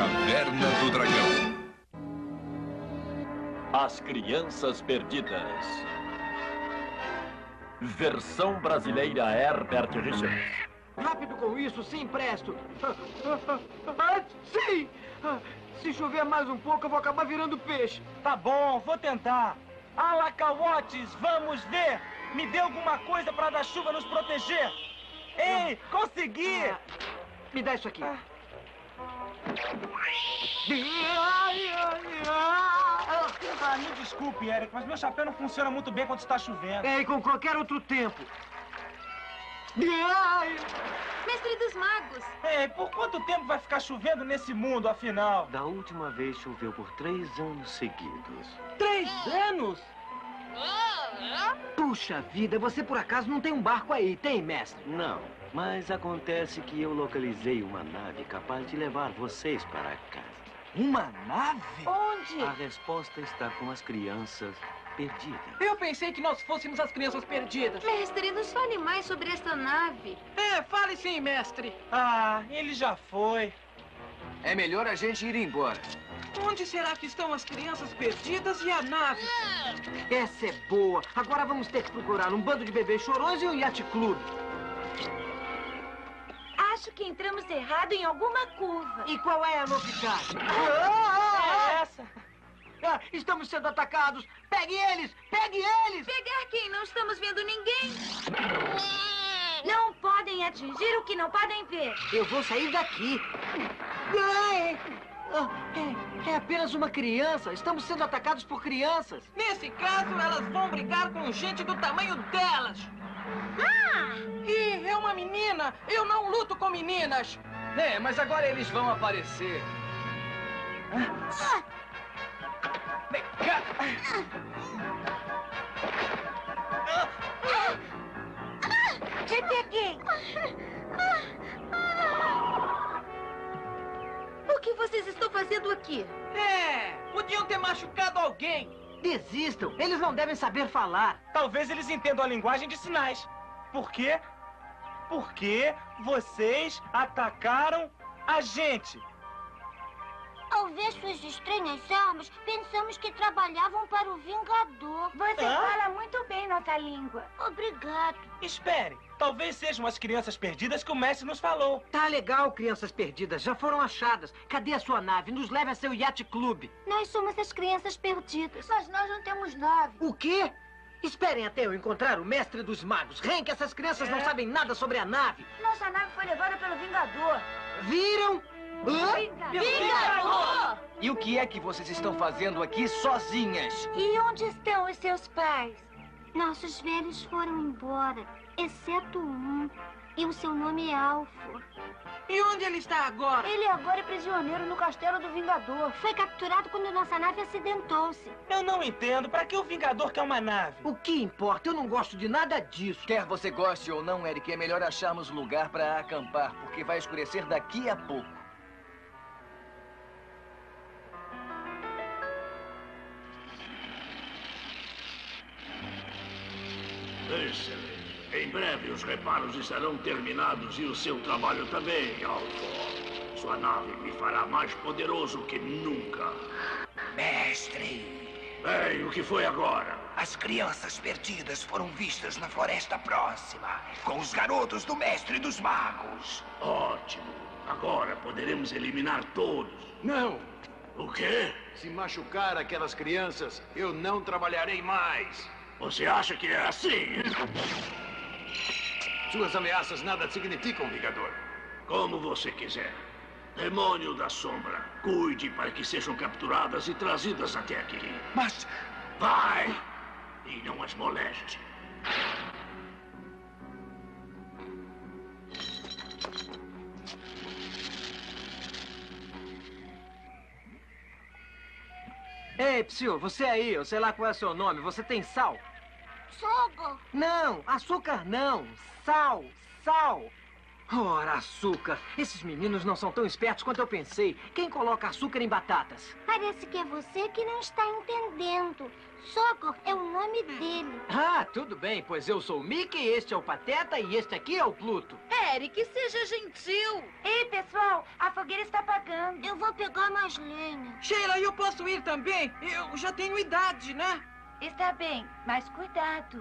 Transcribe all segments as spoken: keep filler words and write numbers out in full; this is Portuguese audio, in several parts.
Caverna do Dragão. As Crianças Perdidas. Versão brasileira Herbert Richards. Rápido com isso, sim, presto. Ah, sim! Ah, se chover mais um pouco, eu vou acabar virando peixe. Tá bom, vou tentar. Alacawotes, vamos ver! Me dê alguma coisa para da chuva nos proteger. Ei, consegui! Ah, me dá isso aqui. Ah. Ah, me desculpe, Eric, mas meu chapéu não funciona muito bem quando está chovendo. É, e com qualquer outro tempo. Mestre dos Magos! Ei, por quanto tempo vai ficar chovendo nesse mundo, afinal? Da última vez choveu por três anos seguidos. Três anos? Puxa vida, você por acaso não tem um barco aí, tem, mestre? Não, mas acontece que eu localizei uma nave capaz de levar vocês para casa. Uma nave? Onde? A resposta está com as crianças perdidas. Eu pensei que nós fôssemos as crianças perdidas. Mestre, nos fale mais sobre esta nave. É, fale sim, mestre. Ah, ele já foi. É melhor a gente ir embora. Onde será que estão as crianças perdidas e a nave? Essa é boa. Agora vamos ter que procurar um bando de bebês chorões e um iate clube. Acho que entramos errado em alguma curva. E qual é a novidade? É essa. Ah, estamos sendo atacados! Pegue eles! Pegue eles! Pegar quem? Não estamos vendo ninguém! Não podem atingir o que não podem ver! Eu vou sair daqui! Ai! Ah, é, é apenas uma criança! Estamos sendo atacados por crianças! Nesse caso, elas vão brigar com gente do tamanho delas! Ah! Ih, é uma menina! Eu não luto com meninas! É, mas agora eles vão aparecer. Ah! Vem cá! Te peguei! O que vocês estão fazendo aqui? É, podiam ter machucado alguém! Desistam! Eles não devem saber falar! Talvez eles entendam a linguagem de sinais. Por quê? Porque vocês atacaram a gente. Ao ver suas estranhas armas, pensamos que trabalhavam para o Vingador. Você Hã? fala muito bem nossa língua. Obrigado. Espere, talvez sejam as crianças perdidas que o mestre nos falou. Tá legal, crianças perdidas. Já foram achadas. Cadê a sua nave? Nos leve a seu iate clube. Nós somos as crianças perdidas. Mas nós não temos nave. O quê? Esperem até eu encontrar o mestre dos magos. Hank, essas crianças É. não sabem nada sobre a nave. Nossa nave foi levada pelo Vingador. Viram? Hã? Vingador! E o que é que vocês estão fazendo aqui sozinhas? E onde estão os seus pais? Nossos velhos foram embora, exceto um. E o seu nome é Alfor. E onde ele está agora? Ele agora é prisioneiro no castelo do Vingador. Foi capturado quando nossa nave acidentou-se. Eu não entendo. Pra que o Vingador quer uma nave? O que importa? Eu não gosto de nada disso. Quer você goste ou não, Eric, é melhor acharmos lugar para acampar, porque vai escurecer daqui a pouco. Excelente. Em breve os reparos estarão terminados e o seu trabalho também, Alfor. Sua nave me fará mais poderoso que nunca. Mestre, Bem, o que foi agora? as crianças perdidas foram vistas na floresta próxima, com os garotos do Mestre dos Magos. Ótimo. Agora poderemos eliminar todos. Não! O quê? Se machucar aquelas crianças, eu não trabalharei mais. Você acha que é assim? Suas ameaças nada significam, Vingador. Como você quiser. Demônio da Sombra, cuide para que sejam capturadas e trazidas até aqui. Mas... Vai! E não as moleste. Ei, Psyu, você aí, eu sei lá qual é o seu nome. Você tem sal? Sogo! Não, açúcar não. Sal, sal. Ora, açúcar. Esses meninos não são tão espertos quanto eu pensei. Quem coloca açúcar em batatas? Parece que é você que não está entendendo. Sogor é o nome dele. Ah, tudo bem, pois eu sou o Mickey, este é o Pateta e este aqui é o Pluto. Eric, seja gentil. Ei, pessoal, a fogueira está apagando. chegando. Eu vou pegar mais lenha. Sheila, eu posso ir também? Eu já tenho idade, né? Está bem, mas cuidado.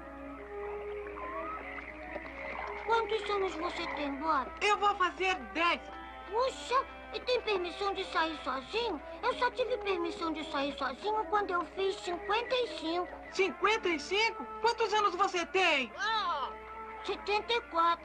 Quantos anos você tem, Bob? Eu vou fazer dez. Puxa, e tem permissão de sair sozinho? Eu só tive permissão de sair sozinho quando eu fiz cinquenta e cinco. cinquenta e cinco? Quantos anos você tem? setenta e quatro.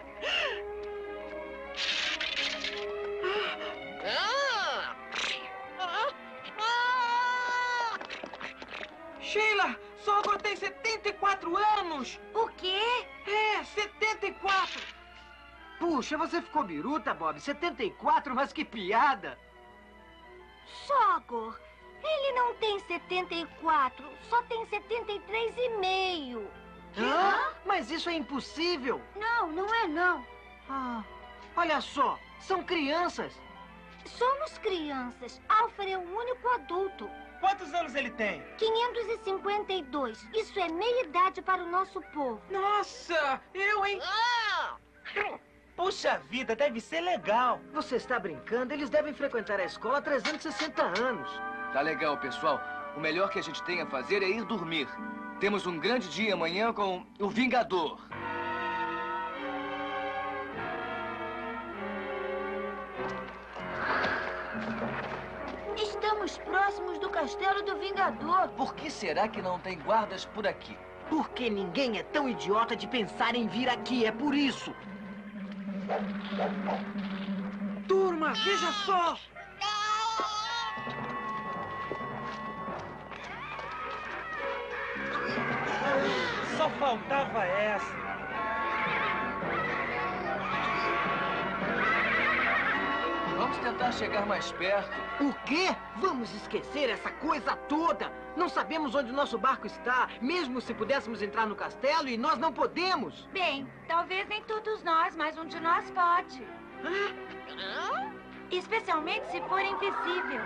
Sheila, Sogor tem setenta e quatro anos. O quê? É, setenta e quatro. Puxa, você ficou biruta, Bob. setenta e quatro, mas que piada. Sogor, ele não tem setenta e quatro, só tem setenta e três e meio. Hã? Mas isso é impossível. Não, não é não. Ah, olha só, são crianças. Somos crianças. Alfred é o único adulto. Quantos anos ele tem? quinhentos e cinquenta e dois. Isso é meia idade para o nosso povo. Nossa, eu, hein? Puxa vida, deve ser legal. Você está brincando? Eles devem frequentar a escola há trezentos e sessenta anos. Tá legal, pessoal. O melhor que a gente tem a fazer é ir dormir. Temos um grande dia amanhã com o Vingador. Estamos próximos do Castelo do Vingador. Por que será que não tem guardas por aqui? Porque ninguém é tão idiota de pensar em vir aqui, é por isso. Turma, veja só. Só faltava essa. Vamos tentar chegar mais perto. O quê? Vamos esquecer essa coisa toda. Não sabemos onde o nosso barco está, mesmo se pudéssemos entrar no castelo, e nós não podemos. Bem, talvez nem todos nós, mas um de nós pode. Especialmente se for invisível.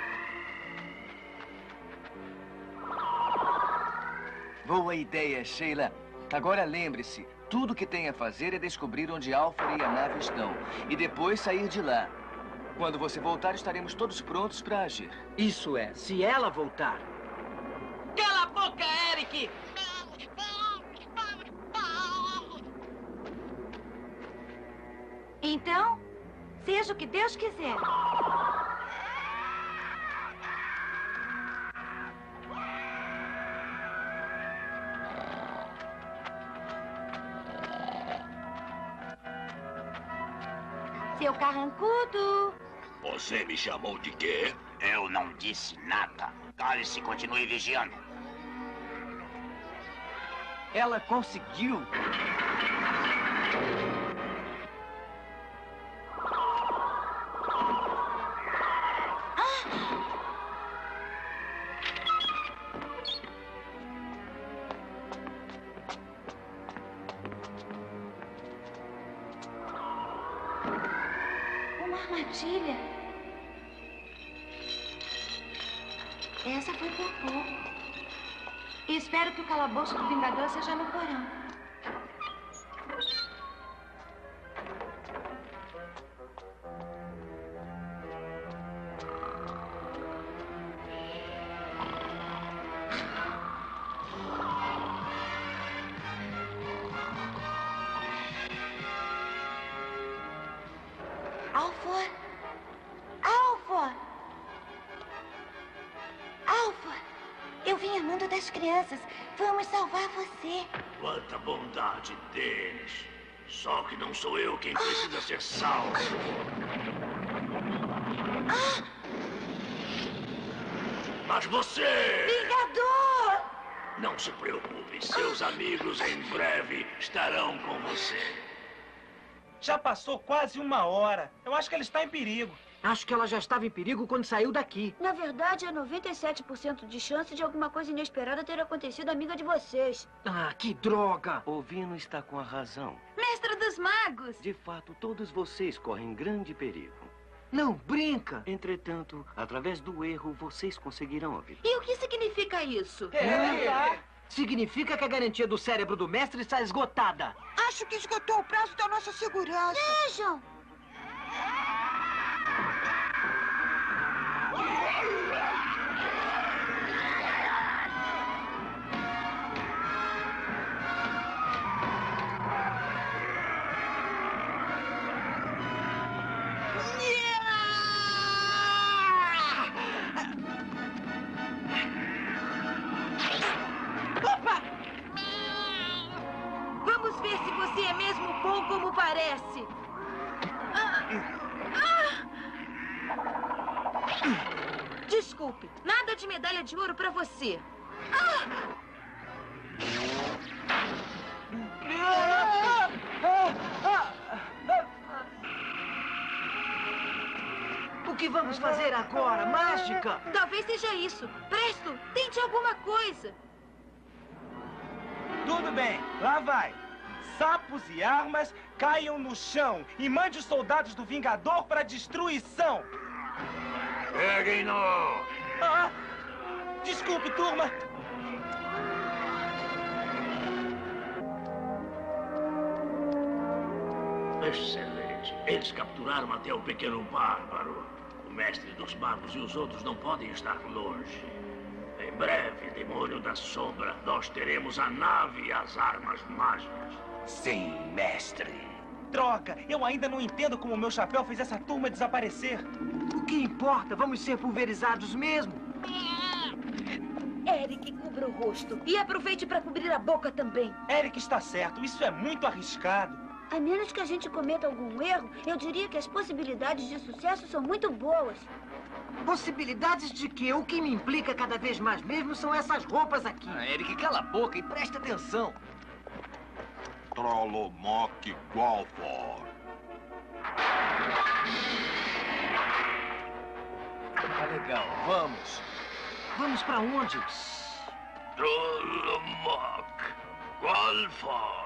Boa ideia, Sheila. Agora lembre-se, tudo que tem a fazer é descobrir onde Alfred e a nave estão. E depois sair de lá. Quando você voltar, estaremos todos prontos para agir. Isso é, se ela voltar. Cala a boca, Eric! Então, seja o que Deus quiser. Seu carrancudo. Você me chamou de quê? Eu não disse nada. Cale-se e continue vigiando. Ela conseguiu. Uma armadilha. Essa foi por pouco. Espero que o calabouço do Vingador seja no porão. Alfred! Alfred! Alfred! Eu vim a mundo das crianças. Vamos salvar você. Quanta bondade deles. Só que não sou eu quem precisa ser salvo. Mas você... Vingador! Não se preocupe, seus amigos em breve estarão com você. Já passou quase uma hora. Eu acho que ele está em perigo. Acho que ela já estava em perigo quando saiu daqui. Na verdade, há noventa e sete por cento de chance de alguma coisa inesperada ter acontecido, amiga de vocês. Ah, que droga! O Vino está com a razão. Mestre dos Magos! De fato, todos vocês correm grande perigo. Não brinca! Entretanto, através do erro, vocês conseguirão a vitória. E o que significa isso? É. Significa que a garantia do cérebro do mestre está esgotada. Acho que esgotou o prazo da nossa segurança. Vejam! Desculpe, nada de medalha de ouro pra você. Ah! O que vamos fazer agora? Mágica? Talvez seja isso. Presto, tente alguma coisa. Tudo bem, lá vai. Sapos e armas caiam no chão e mande os soldados do Vingador para destruição. Peguem-no! Ah, desculpe, turma. Excelente. Eles capturaram até o pequeno bárbaro. O mestre dos magos e os outros não podem estar longe. Em breve, demônio da sombra, nós teremos a nave e as armas mágicas. Sim, mestre. Droga, eu ainda não entendo como o meu chapéu fez essa turma desaparecer. O que importa? Vamos ser pulverizados mesmo. Eric, cubra o rosto. E aproveite para cobrir a boca também. Eric está certo, isso é muito arriscado. A menos que a gente cometa algum erro, eu diria que as possibilidades de sucesso são muito boas. Possibilidades de quê? O que me implica cada vez mais mesmo são essas roupas aqui. Ah, Eric, cala a boca e presta atenção. Trollomoc Gwalfor. Tá legal, vamos. Vamos pra onde? Trollomoc Gwalfor.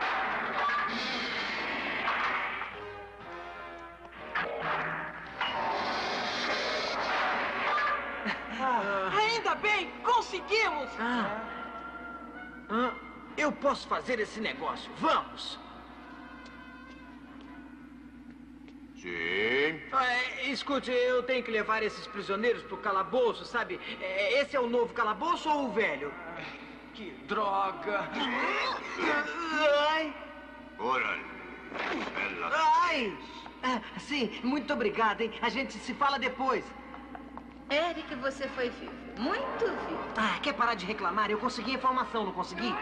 Ah, ainda bem, conseguimos! Ah. Ah, eu posso fazer esse negócio. Vamos! Sim. É, escute, eu tenho que levar esses prisioneiros pro calabouço, sabe? É, esse é o novo calabouço ou o velho? Que droga! Ai! Ora, ela... Ai! Ah, sim, muito obrigado, hein? A gente se fala depois. Eric, você foi vivo. Muito vivo. Ah, quer parar de reclamar? Eu consegui a informação, não consegui?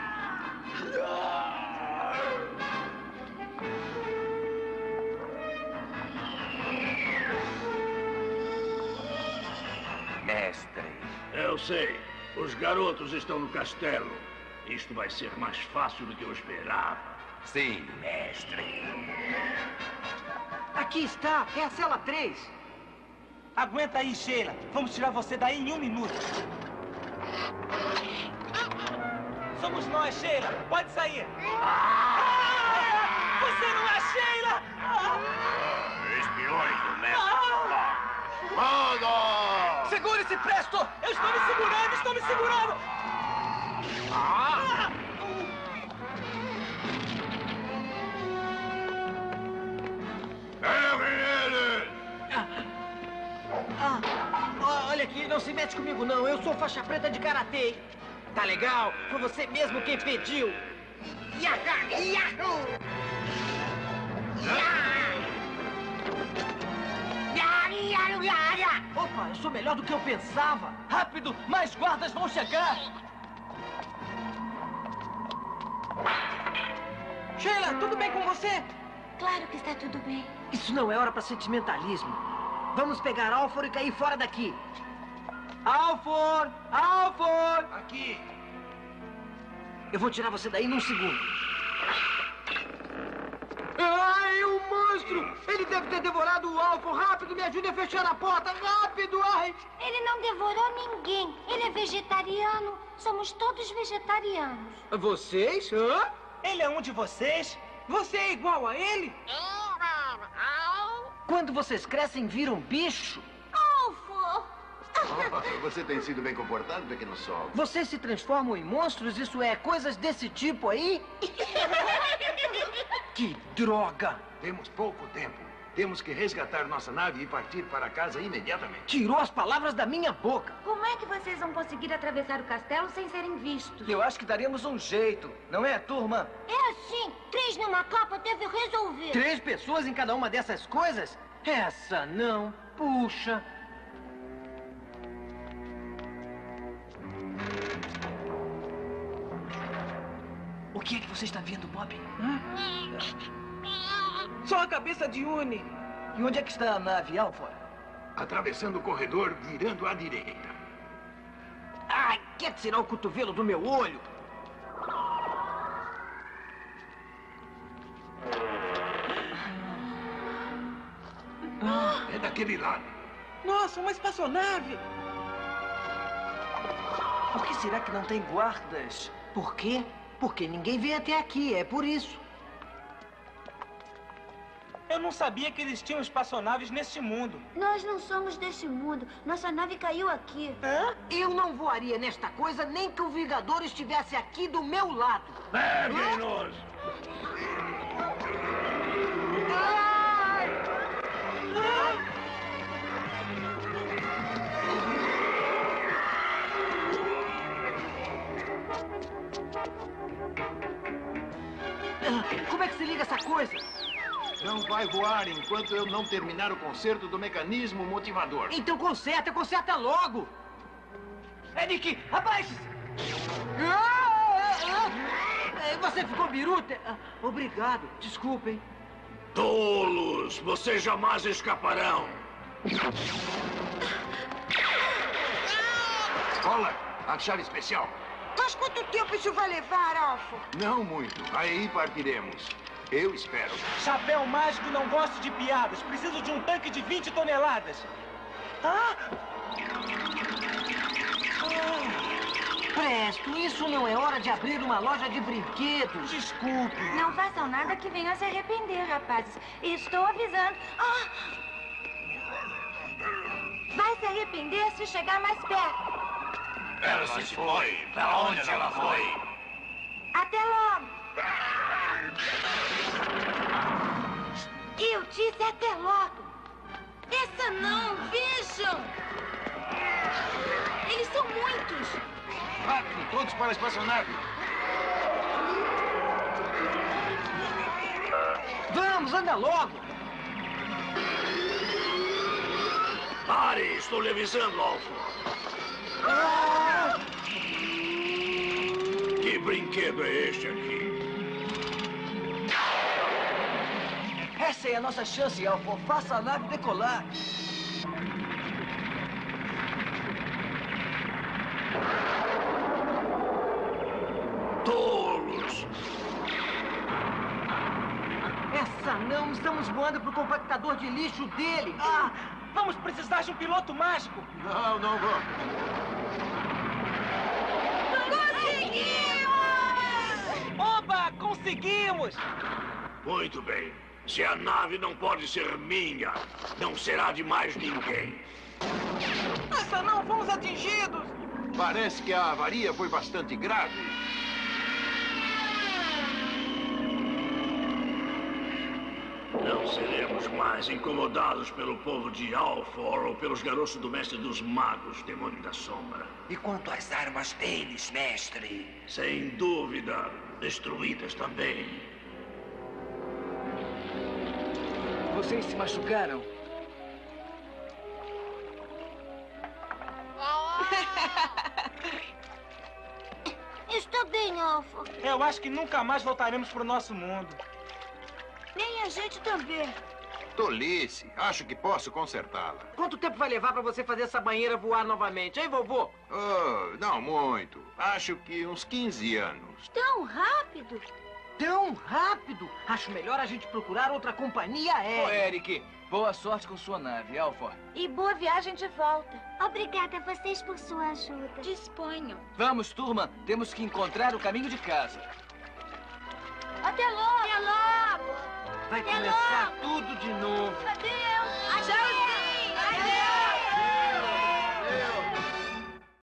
Mestre. Eu sei. Os garotos estão no castelo. Isto vai ser mais fácil do que eu esperava. Sim, mestre. Aqui está, é a cela três. Aguenta aí, Sheila. Vamos tirar você daí em um minuto. Somos nós, Sheila. Pode sair. Ah! Você não é Sheila! Ah! Espiões do mestre. Manda! Segure-se, Presto! Eu estou me segurando, estou me segurando! Ah! Peguem ele! Ah, olha aqui, não se mete comigo não. Eu sou faixa preta de karatê. Tá legal? Foi você mesmo quem pediu. Yaha! Yahoo! Opa, eu sou melhor do que eu pensava. Rápido, mais guardas vão chegar! Sheila, tudo bem com você? Claro que está tudo bem. Isso não é hora para sentimentalismo. Vamos pegar Alfor e cair fora daqui. Alfor! Alfor! Aqui. Eu vou tirar você daí num segundo. Ai, o monstro! Ele deve ter devorado o Alfor. Rápido, me ajude a fechar a porta. Rápido, ai! Ele não devorou ninguém. Ele é vegetariano. Somos todos vegetarianos. Vocês? Hã? Ele é um de vocês? Você é igual a ele? Quando vocês crescem, viram bicho? Alfor! Oh, você tem sido bem comportado, pequeno sol. Vocês se transformam em monstros? Isso é, coisas desse tipo aí? Que droga! Temos pouco tempo. Temos que resgatar nossa nave e partir para casa imediatamente. Tirou as palavras da minha boca. Como é que vocês vão conseguir atravessar o castelo sem serem vistos? Eu acho que daremos um jeito, não é, turma? É assim. Três numa capa deve resolver. Três pessoas em cada uma dessas coisas? Essa não. Puxa. O que é que você está vendo, Bob? Hã? Só a cabeça de Uni. E onde é que está a nave, Alfor? Atravessando o corredor, virando à direita. Ai, quer tirar o cotovelo do meu olho? É daquele lado. Nossa, uma espaçonave! Por que será que não tem guardas? Por quê? Porque ninguém veio até aqui, é por isso. Eu não sabia que eles tinham espaçonaves neste mundo. Nós não somos deste mundo. Nossa nave caiu aqui. Hã? Eu não voaria nesta coisa nem que o Vingador estivesse aqui do meu lado. Peguem-nos! Como é que se liga essa coisa? Não vai voar enquanto eu não terminar o conserto do mecanismo motivador. Então conserta, conserta logo! Eric, abaixe-se! Ah, ah, ah. Você ficou biruta? Ah, obrigado, desculpem. Tolos! Vocês jamais escaparão! Cola, a chave especial. Mas quanto tempo isso vai levar, Alfa? Não muito. Aí partiremos. Eu espero. Chapéu mágico não gosto de piadas. Preciso de um tanque de vinte toneladas. Ah! Presto, isso não é hora de abrir uma loja de brinquedos. Desculpe. Não façam nada que venham se arrepender, rapazes. Estou avisando. Ah! Vai se arrepender se chegar mais perto. Ela se foi. Para onde ela foi? Até logo. Eu disse até logo. Essa não, vejam! Eles são muitos. Rápido, todos para a espaçonave. Vamos, anda logo! Pare, estou lhe avisando, Alfa. Ah! Que brinquedo é este aqui? Essa é a nossa chance, Alfa. Faça a nave decolar. Tolos! Essa não, estamos voando pro compactador de lixo dele. Ah! Vamos precisar de um piloto mágico. Não, não vamos. Conseguimos! Oba, conseguimos! Muito bem. Se a nave não pode ser minha, não será de mais ninguém. Essa não, fomos atingidos. Parece que a avaria foi bastante grave. Não seremos mais incomodados pelo povo de Alfor ou pelos garotos do Mestre dos Magos, Demônio da Sombra. E quanto às armas deles, mestre? Sem dúvida, destruídas também. Vocês se machucaram? Estou bem, Alfa. Eu acho que nunca mais voltaremos pro nosso mundo. Nem a gente também. Tolice. Acho que posso consertá-la. Quanto tempo vai levar pra você fazer essa banheira voar novamente, hein, vovô? Oh, não muito. Acho que uns quinze anos. Tão rápido? Tão rápido? Acho melhor a gente procurar outra companhia aérea. Ô, Eric, boa sorte com sua nave, Alfa. E boa viagem de volta. Obrigada a vocês por sua ajuda. Disponham. Vamos, turma. Temos que encontrar o caminho de casa. Até logo. Até logo. Vai Até começar logo. tudo de novo. Adeus. Tchau,